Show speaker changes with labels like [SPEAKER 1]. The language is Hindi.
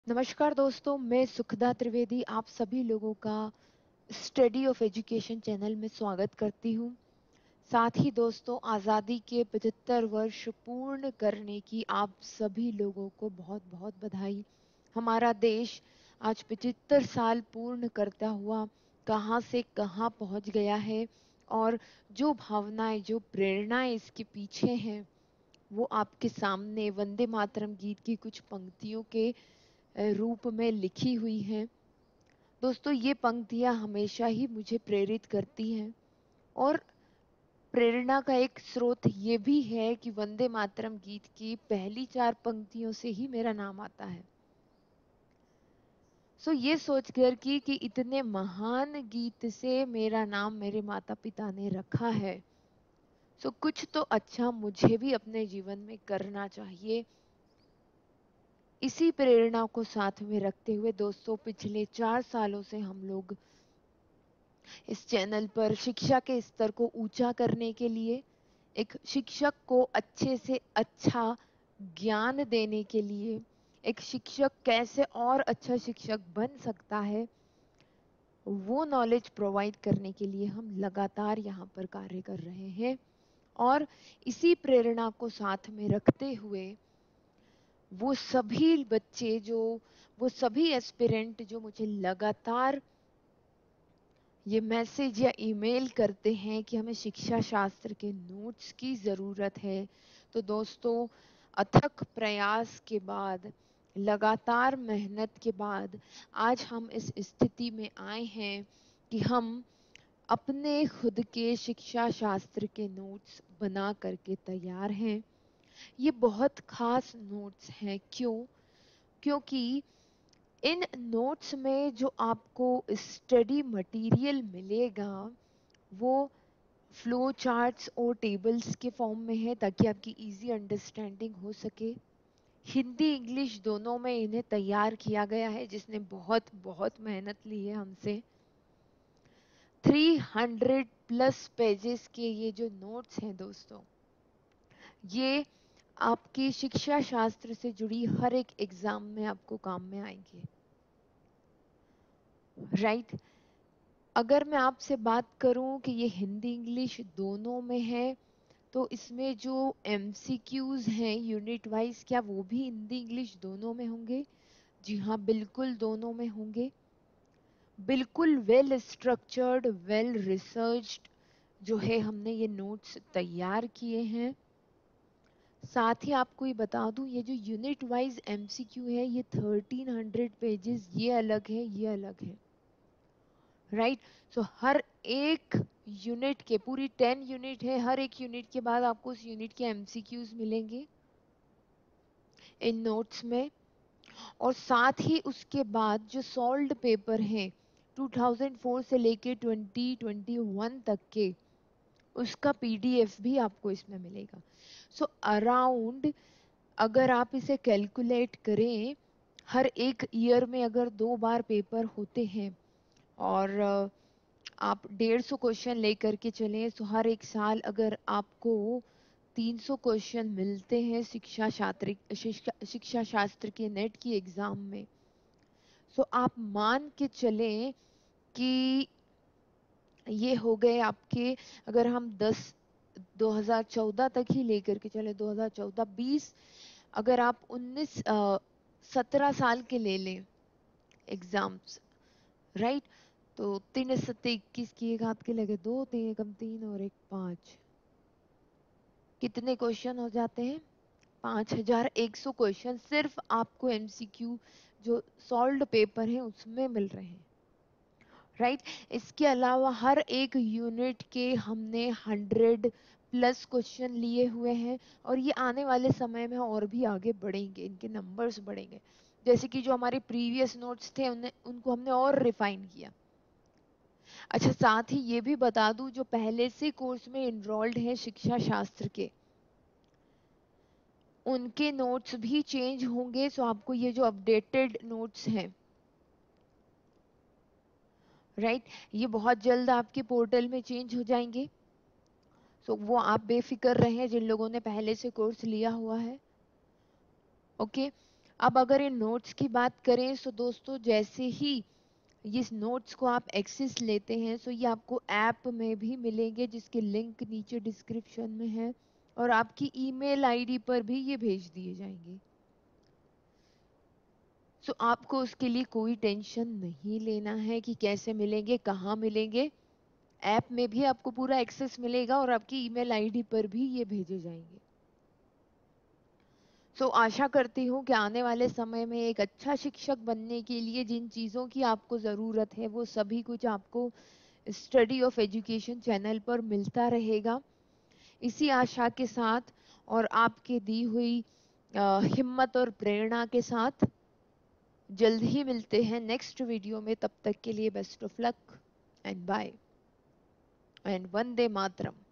[SPEAKER 1] नमस्कार दोस्तों, मैं सुखदा त्रिवेदी आप सभी लोगों का स्टडी ऑफ एजुकेशन चैनल में स्वागत करती हूँ। साथ ही दोस्तों, आज़ादी के 75 वर्ष पूर्ण करने की आप सभी लोगों को बहुत बहुत बधाई। हमारा देश आज 75 साल पूर्ण करता हुआ कहाँ से कहाँ पहुँच गया है और जो भावनाएं, जो प्रेरणाएं इसके पीछे हैं, वो आपके सामने वंदे मातरम गीत की कुछ पंक्तियों के रूप में लिखी हुई हैं। दोस्तों, ये पंक्तियाँ हमेशा ही मुझे प्रेरित करती हैं और प्रेरणा का एक स्रोत ये भी है कि वंदे मातरम गीत की पहली 4 पंक्तियों से ही मेरा नाम आता है। ये सोचकर कि इतने महान गीत से मेरा नाम मेरे माता-पिता ने रखा है, कुछ तो अच्छा मुझे भी अपने जीवन में करना चाहिए। इसी प्रेरणा को साथ में रखते हुए दोस्तों, पिछले 4 सालों से हम लोग इस चैनल पर शिक्षा के स्तर को ऊंचा करने के लिए, एक शिक्षक को अच्छे से अच्छा ज्ञान देने के लिए, एक शिक्षक कैसे और अच्छा शिक्षक बन सकता है, वो नॉलेज प्रोवाइड करने के लिए हम लगातार यहाँ पर कार्य कर रहे हैं। और इसी प्रेरणा को साथ में रखते हुए वो सभी बच्चे जो वो सभी एस्पिरेंट जो मुझे लगातार ये मैसेज या ईमेल करते हैं कि हमें शिक्षा शास्त्र के नोट्स की ज़रूरत है, तो दोस्तों, अथक प्रयास के बाद, लगातार मेहनत के बाद आज हम इस स्थिति में आए हैं कि हम अपने खुद के शिक्षा शास्त्र के नोट्स बना करके तैयार हैं। ये बहुत खास नोट्स हैं। क्यों? क्योंकि इन नोट्स में जो आपको स्टडी मटेरियल मिलेगा, वो फ्लो चार्ट्स और टेबल्स के फॉर्म में है, ताकि आपकी इजी अंडरस्टैंडिंग हो सके। हिंदी इंग्लिश दोनों में इन्हें तैयार किया गया है, जिसने बहुत बहुत मेहनत ली है हमसे। 300 प्लस पेजेस के ये जो नोट्स हैं दोस्तों, ये आपकी शिक्षा शास्त्र से जुड़ी हर एक एग्जाम में आपको काम में आएंगे, राइट? अगर मैं आपसे बात करूं कि ये हिंदी इंग्लिश दोनों में है, तो इसमें जो एमसीक्यूज हैं यूनिट वाइज, क्या वो भी हिंदी इंग्लिश दोनों में होंगे? जी हाँ, बिल्कुल दोनों में होंगे। बिल्कुल वेल स्ट्रक्चर्ड, वेल रिसर्च्ड जो है, हमने ये नोट्स तैयार किए हैं। साथ ही आपको ये बता दूं, ये जो यूनिट वाइज एमसीक्यू है, ये 1300 पेजेस, ये अलग है, ये अलग है, राइट? हर एक यूनिट के, पूरी 10 यूनिट है, हर एक यूनिट के बाद आपको उस यूनिट के एमसीक्यूज मिलेंगे इन नोट्स में। और साथ ही उसके बाद जो सॉल्व्ड पेपर हैं 2004 से लेके 2021 तक के, उसका पीडीएफ भी आपको इसमें मिलेगा। अराउंड, अगर आप इसे कैलकुलेट करें, हर एक ईयर में अगर 2 बार पेपर होते हैं और आप 150 क्वेश्चन लेकर के चलें, तो हर एक साल अगर आपको 300 क्वेश्चन मिलते हैं शिक्षा शास्त्र के नेट की एग्जाम में, आप मान के चलें कि ये हो गए आपके, अगर हम 2014 तक ही लेकर के चले, 2014 20, अगर आप 17 साल के ले लें एग्जाम्स, राइट? तो 3 सत्ते 21 की, एक हाथ के लगे 2, 3 एकम 3 और एक 5, कितने क्वेश्चन हो जाते हैं? 5100 क्वेश्चन सिर्फ आपको एमसीक्यू जो सॉल्व्ड पेपर है उसमें मिल रहे हैं, राइट? इसके अलावा हर एक यूनिट के हमने 100 प्लस क्वेश्चन लिए हुए हैं, और ये आने वाले समय में और भी आगे बढ़ेंगे, इनके नंबर्स बढ़ेंगे। जैसे कि जो हमारे प्रीवियस नोट्स थे, उनको हमने और रिफाइन किया। अच्छा, साथ ही ये भी बता दूं, जो पहले से कोर्स में इनरोल्ड है शिक्षा शास्त्र के, उनके नोट्स भी चेंज होंगे। आपको ये जो अपडेटेड नोट्स हैं, राइट, ये बहुत जल्द आपके पोर्टल में चेंज हो जाएंगे। वो आप बेफिक्र रहें, जिन लोगों ने पहले से कोर्स लिया हुआ है, ओके? अब अगर इन नोट्स की बात करें तो दोस्तों जैसे ही इस नोट्स को आप एक्सेस लेते हैं सो ये आपको ऐप में भी मिलेंगे जिसके लिंक नीचे डिस्क्रिप्शन में है, और आपकी ईमेल आईडी पर भी ये भेज दिए जाएंगे। सो आपको उसके लिए कोई टेंशन नहीं लेना है कि कैसे मिलेंगे, कहाँ मिलेंगे। ऐप में भी आपको पूरा एक्सेस मिलेगा और आपकी ईमेल आईडी पर भी ये भेजे जाएंगे। सो आशा करती हूँ कि आने वाले समय में एक अच्छा शिक्षक बनने के लिए जिन चीज़ों की आपको ज़रूरत है वो सभी कुछ आपको स्टडी ऑफ एजुकेशन चैनल पर मिलता रहेगा। इसी आशा के साथ और आपके दी हुई हिम्मत और प्रेरणा के साथ जल्द ही मिलते हैं नेक्स्ट वीडियो में। तब तक के लिए best of luck and bye and वंदे मातरम।